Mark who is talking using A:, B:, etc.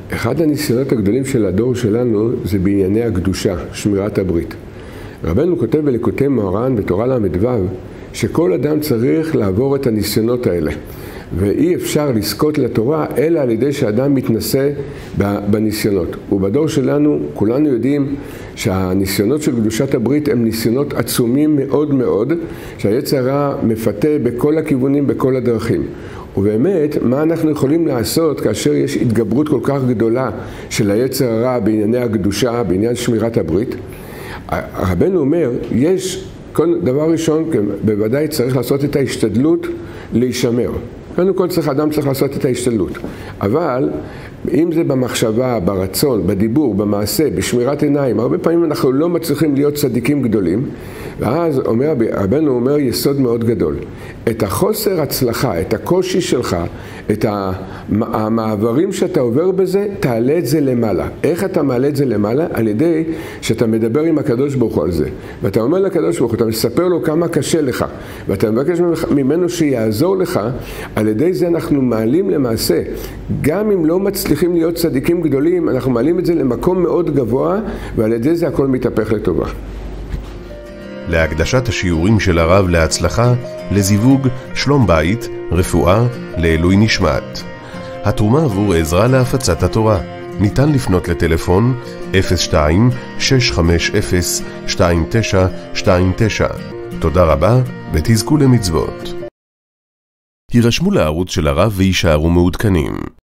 A: אחד הניסיונות הגדולים של הדור שלנו זה בענייני הקדושה, שמירת הברית. רבנו כותב בליקוטי מוהר"ן בתורה ל"ו שכל אדם צריך לעבור את הניסיונות האלה. ואי אפשר לזכות לתורה אלא על ידי שאדם מתנסה בניסיונות. ובדור שלנו כולנו יודעים שהניסיונות של קדושת הברית הם ניסיונות עצומים מאוד מאוד, שהיצר הרע מפתה בכל הכיוונים, בכל הדרכים. ובאמת, מה אנחנו יכולים לעשות כאשר יש התגברות כל כך גדולה של היצר הרע בענייני הקדושה, בעניין שמירת הברית? רבנו אומר, יש, דבר ראשון, בוודאי צריך לעשות את ההשתדלות להישמר. קודם כל אדם צריך לעשות את ההשתדלות. אבל אם זה במחשבה, ברצון, בדיבור, במעשה, בשמירת עיניים, הרבה פעמים אנחנו לא מצליחים להיות צדיקים גדולים, ואז רבנו אומר יסוד מאוד גדול. את החוסר הצלחה, את הקושי שלך, את המעברים שאתה עובר בזה, תעלה את זה למעלה. איך אתה מעלה את זה למעלה? על ידי שאתה מדבר עם הקדוש ברוך הוא על זה. ואתה אומר לקדוש ברוך הוא, אתה מספר לו כמה קשה לך, ואתה מבקש ממנו שיעזור לך. על ידי זה אנחנו מעלים למעשה, גם אם לא מצליחים להיות צדיקים גדולים, אנחנו מעלים את זה למקום מאוד גבוה, ועל ידי זה הכל מתהפך לטובה.
B: להקדשת השיעורים של הרב להצלחה, לזיווג, שלום בית, רפואה, לעילוי נשמת. התרומה עבור עזרה להפצת התורה. ניתן לפנות לטלפון 02-650-2929. תודה רבה ותזכו למצוות. הירשמו לערוץ של הרב וישארו מעודכנים.